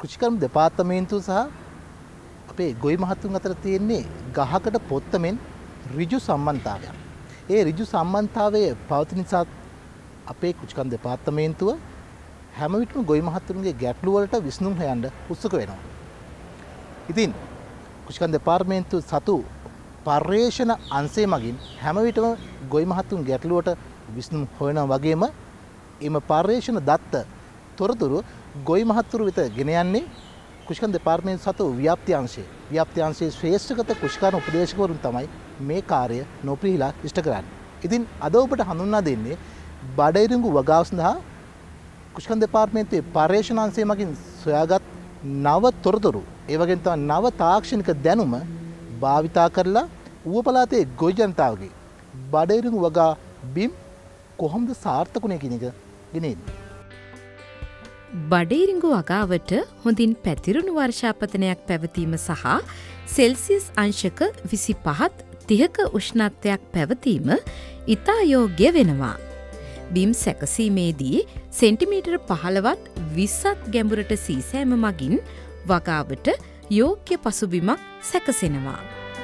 කෘෂිකර්ම දෙපාර්තමේන්තුව සහ අපේ ගොවි මහතුන් අතර තියෙන්නේ ගහකට පොත්තමෙන් ඍජු සම්බන්ධතාවයක්. ඒ ඍජු සම්බන්ධතාවයේ පවතින නිසා අපේ කෘෂිකර්ම දෙපාර්තමේන්තුව හැම විටම ගොවි මහතුන්ගේ ගැටලු වලට විසඳුම් හොයන්න උත්සුක වෙනවා. ඉතින් කෘෂිකර්ම දෙපාර්තමේන්තුව සතු පර්යේෂණ අංශය මගින් හැම විටම ගොවි මහතුන් ගැටලුවට විසඳුම් හොයනවා වගේම එම පර්යේෂණ දත්ත තොරතුරු ගොවි මහතුරු වෙත ගෙන යන්නේ කෘෂිකර්ම දෙපාර්තමේන්තුව සතු ව්‍යාප්ති අංශය. ව්‍යාප්ති අංශයේ ශ්‍රේෂ්ඨගත කෘෂිකර්ම උපදේශකවරුන් තමයි මේ කාර්ය නොපිරිහිලා ඉෂ්ට කරන්නේ. ඉතින් අද ඔබට හඳුන්වා දෙන්නේ බඩයිරුඟු වගාව සඳහා කෘෂිකර්ම දෙපාර්තමේන්තුවේ පර්යේෂණ අංශය මගින් සොයාගත් නව තොරතුරු ඒ වගේම තමයි නව තාක්ෂණික දැනුම භාවිතා කරලා ඌව පළාතේ ගොවි ජනතාවගේ බඩයිරුඟු වගා බිම් කොහොමද සාර්ථකුනේ කියන එක ගෙනෙන්නේ. බඩේරිඟු වගාවට හොඳින් පැතිරුණු වර්ෂාපතනයක් පැවතීම සහ සෙල්සියස් අංශක 25-30ක උෂ්ණත්වයක් පැවතීම ඉතා යෝග්‍ය වෙනවා. බිම් සැකසීමේදී සෙන්ටිමීටර් 15ත් 20ත් ගැඹුරට සීසෑම මගින් වගාවට යෝග්‍ය පසුබිමක් සැකසෙනවා.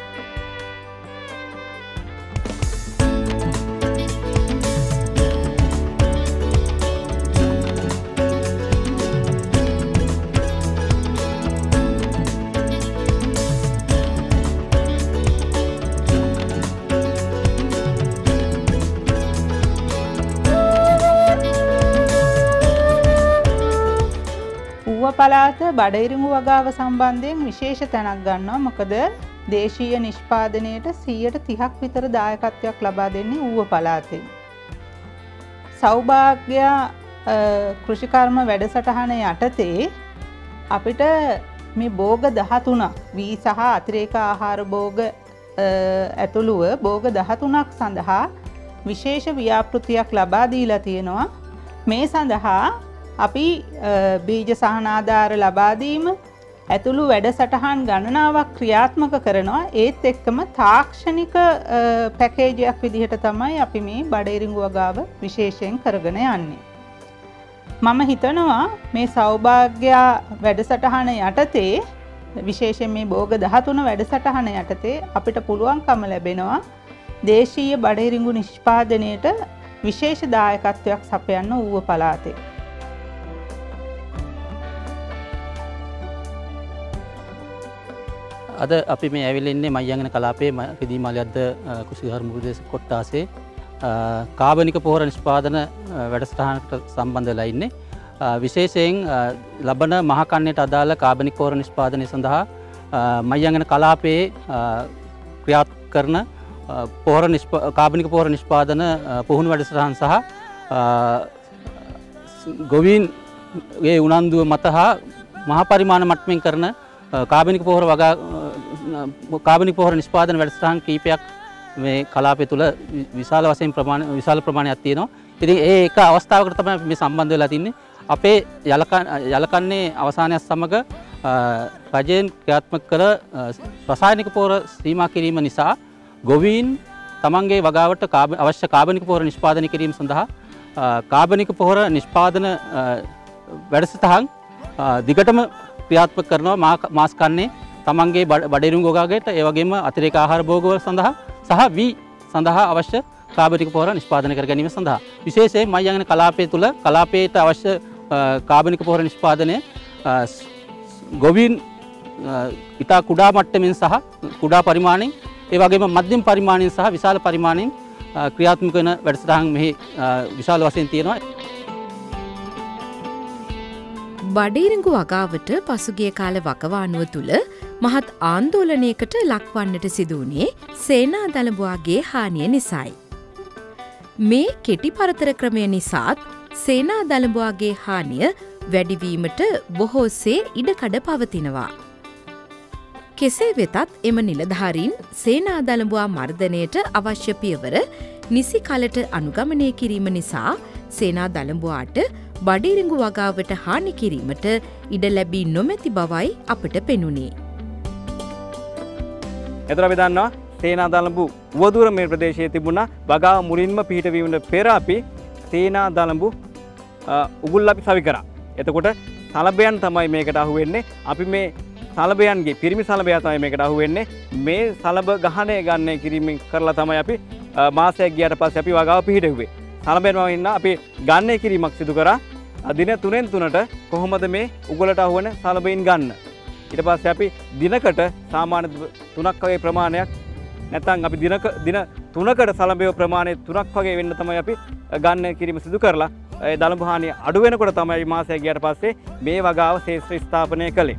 පළාත බඩයිරුඟු වගාව සම්බන්ධයෙන් විශේෂ තැනක් ගන්නවා. මොකද දේශීය නිෂ්පාදනයට 30% විතර දායකත්වයක් ලබා දෙන්නේ ඌව පළාතේ. සෞභාග්‍ය කෘෂිකර්ම වැඩසටහන යටතේ අපිට මේ භෝග 13ක් වී සහ අතිරේක ආහාර භෝග ඇතුළුව භෝග 13ක් සඳහා විශේෂ ව්‍යාපෘතියක් ලබා දීලා තියෙනවා. මේ සඳහා අපි බීජ සහනාධාර ලබා දීම ඇතුළු වැඩසටහන් ගණනාවක් ක්‍රියාත්මක කරනවා. ඒත් එක්කම තාක්ෂණික පැකේජයක් විදිහට තමයි අපි මේ බඩයිරුඟු වගාව විශේෂයෙන් කරගෙන යන්නේ. මම හිතනවා මේ සෞභාග්‍ය වැඩසටහන යටතේ විශේෂයෙන් මේ භෝග 13 වැඩසටහන යටතේ අපිට පුළුවන්කම ලැබෙනවා දේශීය බඩයිරුඟු නිෂ්පාදනයට විශේෂ දායකත්වයක් සපයන්න ඌව පළාතේ. අද අපි මේ ඇවිල්ලා ඉන්නේ මයංගන කලාපයේ රිදී මාලියද්ද කෘෂිකර්ම උපදේශක කොට්ටාසේ කාබනික පොහොර නිෂ්පාදන වැඩසටහනකට සම්බන්ධ වෙලා ඉන්නේ. විශේෂයෙන් ලබන මහ කන්නයට අදාළ කාබනික පොහොර නිෂ්පාදනය සඳහා මයංගන කලාපයේ ක්‍රියාත්මක කරන කාබනික පොහොර නිෂ්පාදන පුහුණු වැඩසටහන් සහ ගොවීන්ගේ උනන්දුව මත හා මහ පරිමාණ මට්ටමින් කරන කාබනික පොහොර නිෂ්පාදන වැඩසටහන් කීපයක් මේ කලාපය තුළ විශාල ප්‍රමාණයක් තියෙනවා. ඉතින් ඒ එක අවස්ථාවකට තමයි මේ සම්බන්ධ වෙලා තින්නේ. අපේ යලකන්නේ අවසානයත් සමග රජයෙන් ක්‍රියාත්මක කළ රසායනික පොහොර සීමා කිරීම නිසා ගොවීන් තමන්ගේ වගාවට අවශ්‍ය කාබනික පොහොර නිෂ්පාදනය කිරීම සඳහා කාබනික පොහොර නිෂ්පාදන වැඩසටහන් දිගටම ක්‍රියාත්මක කරනවා. මාස් කන්නේ තමන්ගේ බඩයිරුඟු වගාවකට ඒ වගේම අතිරේක ආහාර භෝගවල සඳහා සහ වී සඳහා අවශ්‍ය කාබනික පොහොර නිෂ්පාදනය කර ගැනීම සඳහා විශේෂයෙන් මයංගන කලාපය තුළ කලාපයට අවශ්‍ය කාබනික පොහොර නිෂ්පාදනය ගොවීන් ඉතා කුඩා මට්ටමින් සහ කුඩා පරිමාණයෙන් ඒ වගේම මධ්‍යම පරිමාණයෙන් සහ විශාල පරිමාණයෙන් ක්‍රියාත්මක වන වැඩසටහන් මෙහි විශාල වශයෙන් තියෙනවා. බඩයිරුඟු වගාවට පසුගිය කාල වකවානුව තුළ මහත් ආන්දෝලනයකට ලක්වන්නට සිදුවුණේ සේනා දළඹුවාගේ හානිය නිසායි. මේ කෙටි පරතර ක්‍රමය නිසාත් සේනා දළඹුවාගේ හානිය වැඩිවීමට බොහෝසේ ඉඩකඩ පවතිනවා. කෙසේ වෙතත් එම නිලධාරීන් සේනා දළඹුවා මර්ධනයට අවශ්‍ය පියවර නිසි කලට අනුගමනය කිරීම නිසා සේනා දළඹුවාට බඩයිරුඟු වගාවට හානි කිරීමට ඉඩ ලැබී නොමැති බවයි අපට පෙනුනේ. එතන අපි දන්නවා සේනා දළඹු උවදුර මේ ප්‍රදේශයේ තිබුණා. වගාව මුලින්ම පිහිටවීමට පෙර අපි සේනා දළඹු උගුල් අපි සවි කරා. එතකොට සලබයන් තමයි මේකට අහු වෙන්නේ. අපි මේ සලබයන්ගේ පිරිමි සලබයා තමයි මේකට අහු වෙන්නේ. මේ සලබ ගහණය ගන්න කිරීමෙන් කරලා තමයි අපි මාසයක් ගියාට පස්සේ අපි වගාව පිහිටුවේ. සලබයන් වයින්න අපි ගන්න කිරීමක් සිදු කරා. දින 3න් 3ට කොහොමද මේ උගලට අහු වෙන සලබයින් ගන්න. ඊට පස්සේ අපි දිනකට සාමාන්‍ය 3ක් වගේ ප්‍රමාණයක් නැත්නම් අපි දින 3කට සලබය ප්‍රමාණය 3ක් වගේ වෙන්න තමයි අපි ගන්න කිරීම සිදු කරලා ඒ දලඹ හානිය අඩු වෙනකොට තමයි මාසයක් ගියාට පස්සේ මේ වගාව ශේෂ්ත්‍ර ස්ථාපනය කළේ.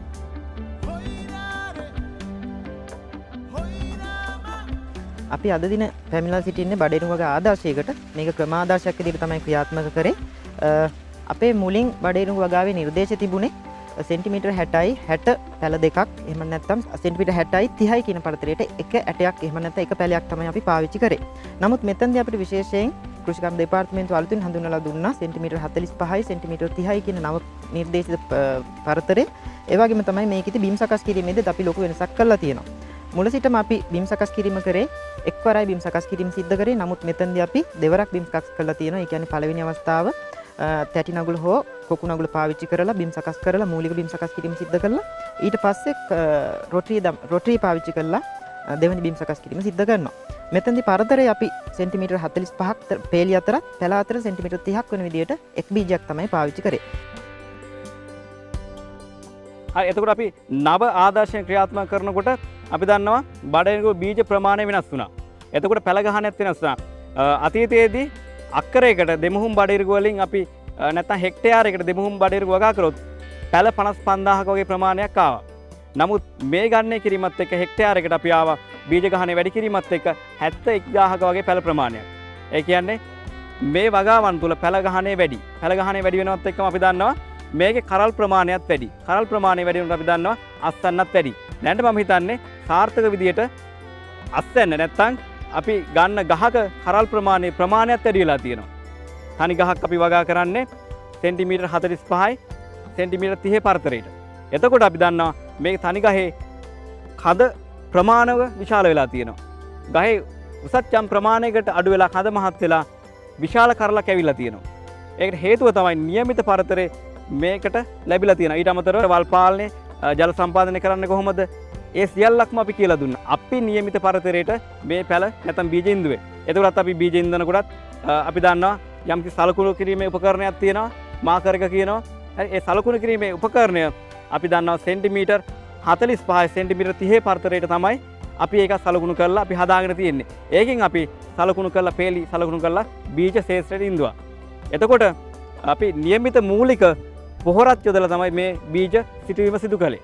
අපි අද දින පැමිණලා සිටින්නේ බඩේරුම් වගේ ආදර්ශයකට. මේක ක්‍රමාදර්ශයක් විදිහට තමයි ක්‍රියාත්මක කරේ. අපේ මුලින් බඩේරුම් වගාවේ නිර්දේශය තිබුණේ සෙන්ටිමීටර් 60යි 60 පැල දෙකක් එහෙම නැත්නම් සෙන්ටිමීටර් 60යි 30යි කියන පරතරයට එක ඇටයක් එහෙම නැත්නම් එක පැලයක් තමයි අපි පාවිච්චි කරේ. නමුත් මෙතනදී අපිට විශේෂයෙන් කෘෂිකර්ම දෙපාර්තමේන්තුව අලුතින් හඳුන්වලා දුන්නා සෙන්ටිමීටර් 45යි සෙන්ටිමීටර් 30යි කියන නව නිර්දේශිත පරතරය. ඒ වගේම තමයි මේකෙදි බිම් සකස් කිරීමේදී අපි ලොකු වෙනසක් කරලා තියෙනවා. මුල සිටම අපි බිම් සකස් කිරීම කරේ එක්වරයි බිම් සකස් කිරීම සිද්ධ කරේ. නමුත් මෙතනදී අපි දෙවරක් බිම් සකස් කරලා තියෙනවා. ඒ කියන්නේ පළවෙනි අවස්ථාව තැටි නගුල හෝ කොකු නගුල පාවිච්චි කරලා බිම් සකස් කරලා මූලික බිම් සකස් කිරීම සිද්ධ කරලා ඊට පස්සේ රොටරි පාවිච්චි කරලා දෙවෙනි බිම් සකස් කිරීම සිද්ධ කරනවා. මෙතනදී පරතරය අපි සෙන්ටිමීටර් 45ක් පේලිය අතරත් පැල අතර සෙන්ටිමීටර් 30ක් වෙන විදිහට එක් බීජයක් තමයි පාවිච්චි කරේ. හරි එතකොට අපි නව ආදර්ශයෙන් ක්‍රියාත්මක කරනකොට අපි දන්නවා බඩේරුඟ බීජ ප්‍රමාණය වෙනස් වුණා. එතකොට පැල ගහනයත් වෙනස් වුණා. අතීතයේදී අක්කරයකට දෙමුහුම් බඩේරුඟ වලින් අපි නැත්නම් හෙක්ටයාරයකට දෙමුහුම් බඩේරුඟ වගා කරොත් පැල 55000ක වගේ ප්‍රමාණයක් ආවා. නමුත් මේ ගණනය කිරීමත් එක්ක හෙක්ටයාරයකට අපි ආවා බීජ ගහණය වැඩි කිරීමත් එක්ක 71000ක වගේ පැල ප්‍රමාණයක්. ඒ කියන්නේ මේ වගාවන් තුල පැල ගහණය වැඩි. පැල ගහණය වැඩි වෙනවත් එක්කම අපි දන්නවා මේකේ කරල් ප්‍රමාණයත් වැඩි. කරල් ප්‍රමාණය වැඩි වෙනකොට අපි දන්නවා අස්වැන්නත් වැඩි. දැන් මම හිතන්නේ සාර්ථක විදියට අස්වැන්න නැත්තම් අපි ගන්න ගහක කරල් ප්‍රමාණයත් වැඩි වෙලා තියෙනවා. තනි ගහක් අපි වගා කරන්නේ සෙන්ටිමීටර් 45යි සෙන්ටිමීටර් 30 පරතරයට. එතකොට අපි දන්නවා මේ තනි ගහේ කඳ ප්‍රමාණව විශාල වෙලා තියෙනවා. ගහේ උසත් යම් ප්‍රමාණයකට අඩු වෙලා කඳ මහත් වෙලා විශාල කරලක් ඇවිල්ලා තියෙනවා. ඒකට හේතුව තමයි નિયમિત පරතරේ මේකට ලැබිලා තියෙනවා. ඊට අමතරව වල් පාලනය ජල සම්පාදනය කරන්න කොහොමද? ඒ සියල්ලක්ම අපි කියලා දුන්නා. අපි નિયમિત පරතරයට මේ පැල නැත්නම් බීජ ඉන්දුවේ. එතකොටත් අපි බීජ ඉන්දන කොටත් අපි දන්නවා යම් කිසි සලකුණු කිරීමේ උපකරණයක් තියෙනවා. මාකර් එක කියනවා. හරි ඒ සලකුණු කිරීමේ උපකරණය අපි දන්නවා සෙන්ටිමීටර් 45 සෙන්ටිමීටර් 30 පරතරයට තමයි අපි ඒක සලකුණු කරලා අපි හදාගෙන තියෙන්නේ. ඒකෙන් අපි සලකුණු කරලා පේලි සලකුණු කරලා බීජ ශේෂ්ත්‍රයට ඉන්දුවා. එතකොට අපි નિયમિત මූලික පොහොරත් යොදලා තමයි මේ බීජ සිටුවීම සිදු කළේ.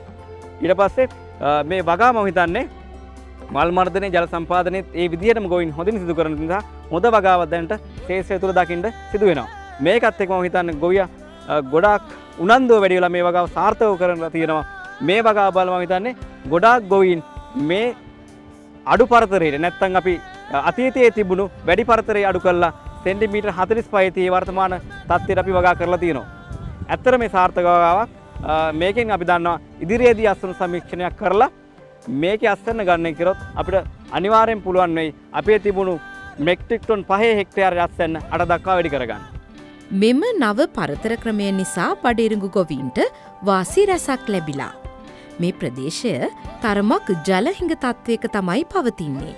ඊට පස්සේ මේ වගා මම හිතන්නේ මල් මර්ධනයේ ජල සම්පාදනයේ ඒ විදිහටම ගොයින් හොඳින් සිදු කරන නිසා හොඳ වගාවක් දැනට ශේෂ්ත්‍රය තුල දකින්න සිදු වෙනවා. මේකත් එක්ක මම හිතන්නේ ගොවියා ගොඩාක් උනන්දුව වැඩි වෙලා මේ වගාව සාර්ථකව කරලා තියෙනවා. මේ වගාව බලලා මම හිතන්නේ ගොඩාක් ගොවීන් මේ අඩු පරතරයට නැත්නම් අපි අතීතයේ තිබුණු වැඩි පරතරය අඩු කරලා සෙන්ටිමීටර් 45 tie වර්තමාන තත්ත්වයට අපි වගා කරලා තියෙනවා. ඇත්තට මේ සාර්ථක වගාවක් මේකෙන් අපි දන්නවා ඉදිරියේදී අස්වැන්න සමීක්ෂණයක් කරලා මේකේ අස්වැන්න ගන්න කරොත් අපිට අනිවාර්යෙන් පුළුවන් වෙයි අපේ තිබුණු මෙට්‍රික් ටන් 5 හෙක්ටයාරයේ අස්වැන්න 8 දක්වා වැඩි කරගන්න. මෙම නව පරතර ක්‍රමය නිසා බඩේරුඟු ගොවීන්ට වාසි රැසක් ලැබිලා. මේ ප්‍රදේශය තරමක් ජලහිඟ තත්ත්වයක තමයි පවතින්නේ.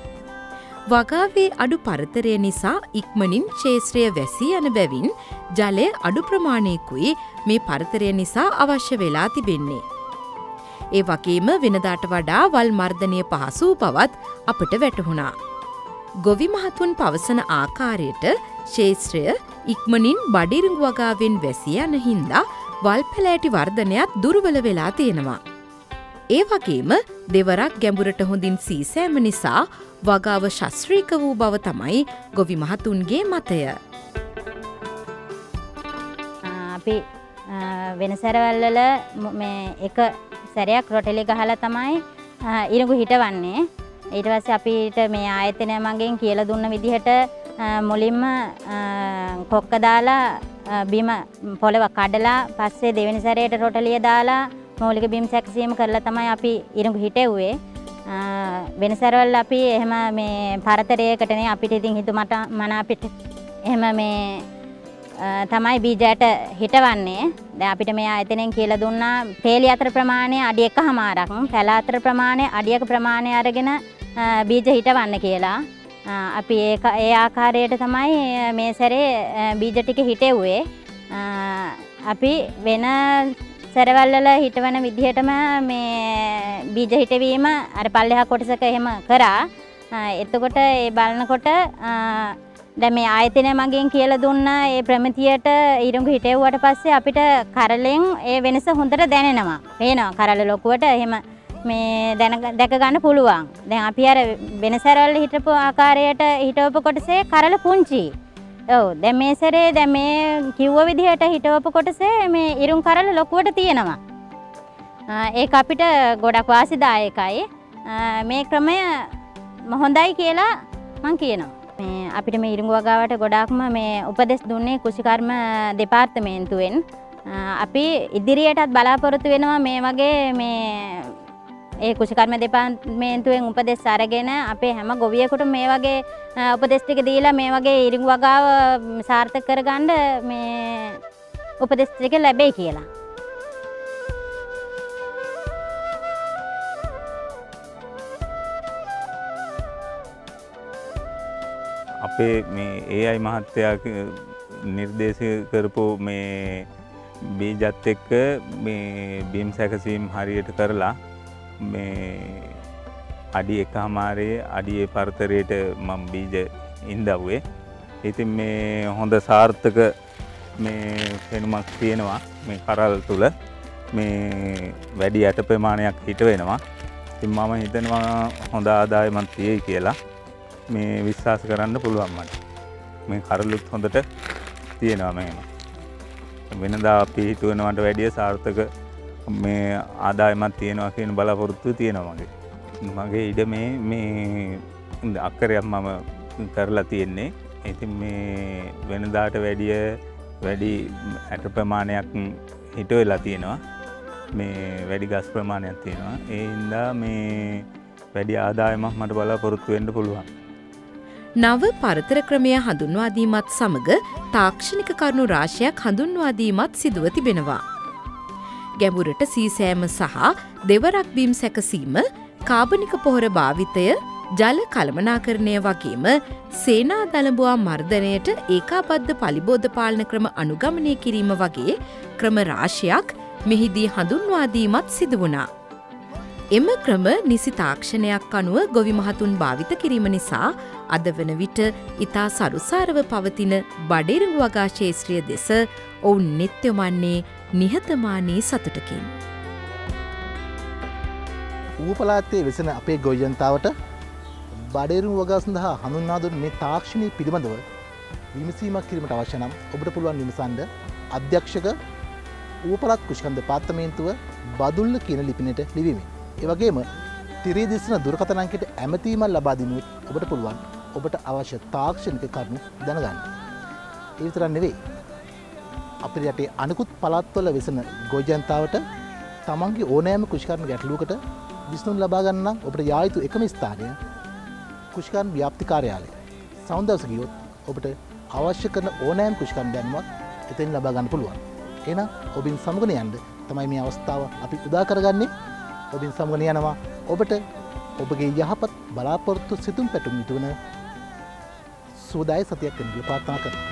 වගාවේ අඩු පරතරය නිසා ඉක්මනින් ක්ෂේත්‍රය වැසී යන බැවින් ජලය අඩු ප්‍රමාණයකුයි මේ පරතරය නිසා අවශ්‍ය වෙලා තිබෙන්නේ. ඒ වගේම වෙනදාට වඩා වල් මර්ධනය පහසු බවත් අපට වැටහුණා. ගොවි මහතුන් පවසන ආකාරයට ක්ෂේත්‍රය ඉක්මනින් බඩිරිඟු වගාවෙන් වැසී යන හින්දා වල් පැලෑටි වර්ධනයත් දුර්වල වෙලා තියෙනවා. ඒ වගේම දෙවරක් ගැඹුරට හොඳින් සීසෑම නිසා වගාව ශස්ත්‍රීක වූ බව තමයි ගොවි මහතුන්ගේ මතය. අපි වෙන සැරවල් මේ එක සැරයක් රොටෙලි ගහලා තමයි ඉරිඟු හිටවන්නේ. ඊට පස්සේ අපිට මේ ආයතනය මගෙන් කියලා දුන්න විදිහට මුලින්ම කොක්ක දාලා බිම පොළව කඩලා පස්සේ දෙවෙනි සැරේට රොටලිය දාලා මූලික බිම් සැකසීම කරලා තමයි අපි ඉරිඟු හිටෙව්වේ. වෙන සැරවල් අපි එහෙම මේ පරතරයකටනේ අපිට ඉතින් හිතුමට මන අපිට එහෙම මේ තමයි බීජයට හිටවන්නේ. දැන් අපිට මේ ආයතනයෙන් කියලා දුන්නා තේලි අතර ප්‍රමාණය අඩි 1.5ක්, පැල අතර ප්‍රමාණය අඩියක ප්‍රමාණය අරගෙන බීජ හිටවන්න කියලා. අපි ඒ ආකාරයට තමයි මේ සැරේ බීජ ටික හිටෙව්වේ. අපි වෙන සැරවල් වල හිටවන විදිහටම මේ බීජ හිටවීම අර පල්ලෙහා කොටසක එහෙම කරා. එතකොට ඒ බලනකොට දැන් මේ ආයතනය මගෙන් කියලා දුන්න ඒ ප්‍රමිතියට ඊරුඟු හිටෙව්වට පස්සේ අපිට කරලෙන් ඒ වෙනස හොඳට දැනෙනවා. පේනවා කරල ලොකුවට එහෙම මේ දැක ගන්න පුළුවන්. දැන් අපි අර වෙන සැරවල හිටපු ආකාරයට හිටවපු කොටසේ කරල පුංචි. ඔව් දැන් මේ සැරේ දැන් මේ කිව්ව විදිහට හිටවපු කොටසේ මේ ඉරුම් කරල ලොකුවට තියෙනවා. ඒක අපිට ගොඩක් වාසිදායකයි. මේ ක්‍රමය හොඳයි කියලා මම කියනවා. මේ අපිට මේ ඉරිඟු වගාවට ගොඩාක්ම මේ උපදෙස් දුන්නේ කෘෂිකර්ම දෙපාර්තමේන්තුවෙන්. අපි ඉදිරියටත් බලාපොරොත්තු වෙනවා මේ වගේ මේ ඒ කෘෂිකර්ම දෙපාර්තමේන්තුවෙන් උපදෙස් අරගෙන අපේ හැම ගොවියෙකුටම මේ වගේ උපදෙස් ටික දීලා මේ වගේ ඉරිඟු වගාව සාර්ථක කරගන්න මේ උපදෙස් ටික ලැබෙයි කියලා. අපේ මේ AI මහත්තයා නිර්දේශ කරපු මේ බීජත් එක්ක මේ බීම් සැකසීම් හරියට කරලා මේ අඩි 1.5 අඩියේ පරතරයට මම බීජ ඉඳවුවේ. ඉතින් මේ හොඳ සාර්ථක මේ පෙනුමක් තියෙනවා මේ කරල් තුල. මේ වැඩි යට ප්‍රමාණයක් හිට වෙනවා. ඉතින් මම හිතනවා හොඳ ආදායමක් තියෙයි කියලා. මේ විශ්වාස කරන්න පුළුවන් මට. මේ කරලුත් හොඳට තියෙනවා මෙහෙම. වෙනදා අපි හිතුවනවට වැඩිය සාර්ථක මේ ආදායමක් තියෙනවා කියන බලාපොරොත්තුව තියෙනවා මගේ. මගේ ඉඩ මේ අක්කරයක් මම කරලා තියෙන්නේ. ඉතින් මේ වෙනදාට වැඩි ඇට ප්‍රමාණයක් හිට වෙලා තියෙනවා. මේ වැඩි ගස් ප්‍රමාණයක් තියෙනවා. ඒ හින්දා මේ වැඩි ආදායමක් මට බලාපොරොත්තු වෙන්න පුළුවන්. නව පරතර ක්‍රමය හඳුන්වාදීමත් සමග තාක්ෂණික කරුණු රාශියක් හඳුන්වාදීමත් සිදුව තිබෙනවා. ගැඹුරට සීසෑම සහ දෙවරක් බීම් සැකසීම, කාබනික පොහොර භාවිතය, ජල කළමනාකරණය වගේම සේනා දළඹුවා මර්ධනයට ඒකාබද්ධ පලිබෝධ පාලන ක්‍රම අනුගමනය කිරීම වගේ ක්‍රම රාශියක් මෙහිදී හඳුන්වාදීමත් සිදු වුණා. එම ක්‍රම නිසි තාක්ෂණයක් අනුව ගොවි මහතුන් භාවිත කිරීම නිසා අද වන විට ඉතා සරුසාරව පවතින බඩිරිඟු වගා ශේත්‍රය දෙස ඔවුන් නෙත් යොමන්නේ නිහතමානී සතුටකින්. ඌව පළාතේ වෙසෙන අපේ ගොවි ජනතාවට බඩිරිඟු වගා සඳහා හඳුන්වා දුන් මේ තාක්ෂණය පිළිබඳව විමසීමක් කිරීමට අවශ්‍ය නම් ඔබට පුළුවන් විමසන්න අධ්‍යක්ෂක ඌව පළාත් කෘෂිකර්ම දෙපාර්තමේන්තුව බදුල්ල කියන ලිපිනයට ලිවීමෙන්. ඒ වගේම තිරේ දිස්න දුරකථන අංකයට ඇමතීමක් ලබා දීමත් ඔබට පුළුවන් ඔබට අවශ්‍ය තාක්ෂණික කරුණු දැනගන්න. ඒ විතරක් නෙවෙයි. අපේ රටේ අනිකුත් පළාත්වල වෙසෙන ගොවි ජනතාවට තමන්ගේ ඕනෑම කෘෂිකර්ම ගැටලුවකට විසඳුම් ලබා ගන්න නම් ඔබට යා යුතු එකම ස්ථානය කෘෂිකර්ම ව්‍යාප්ති කාර්යාලය. සෞන්දර්ශ ගියොත් ඔබට අවශ්‍ය කරන ඕනෑම කෘෂිකර්ම දැනුමක් එතෙන් ලබා ගන්න පුළුවන්. එහෙනම් ඔබින් සමුගන යන්න තමයි මේ අවස්ථාව අපි උදා කරගන්නේ. ඔබින් සමුගන යනවා ඔබට ඔබගේ යහපත් බලාපොරොත්තු සිතුම් පැතුම් ඉටුවන සුවදායි සතියක් වෙන්න ප්‍රාර්ථනා කරනවා.